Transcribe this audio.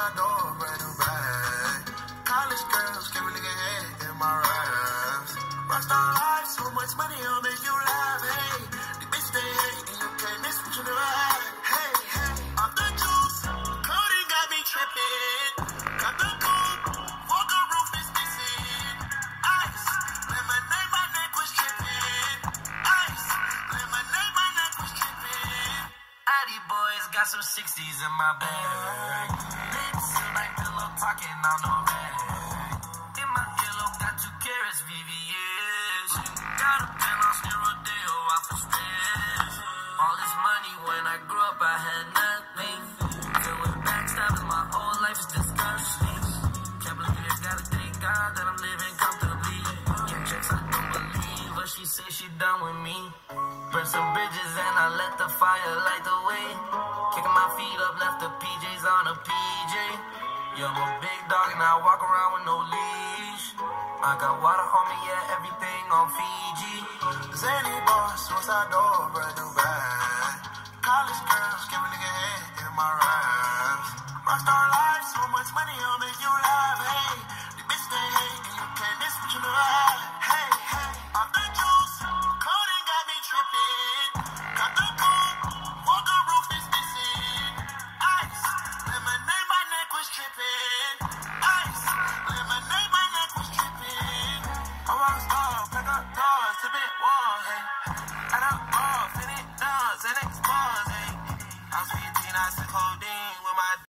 Suicide door, brand new bag. College girls give a nigga head in my raps. Rockstar life, so much money, I'll make you laugh. Hey, the bitch they hate, and you can't miss what you never had. Hey, hey, off the juice, coding got me tripping. Got the boom, walker roof is missing. Ice, lemonade, my neck was tripping. Ice, lemonade, my neck was tripping. Addy boys got some 60s in my bag. Lips like pillow talking on the bag. In my pillow got 2 carats VVS. Got a penthouse near Rodeo off the stairs. All this money when I grew up I had nothing. Filled with backstabbing, my whole life is disgusting. Can't believe it, gotta thank God that I'm living comfortably. Getting checks I don't believe, but she say she done with me. Burn some bridges and I let the fire light the way. Kicking my feet up, left the PJs on a PJ. Yeah, I'm a big dog and I walk around with no leash. I got water on me, yeah, everything on Fiji. Zany boss, suicide door, brand new bag. College girls give a nigga head in my raps. Rockstar life, so much money, I'll make you laugh. Hey,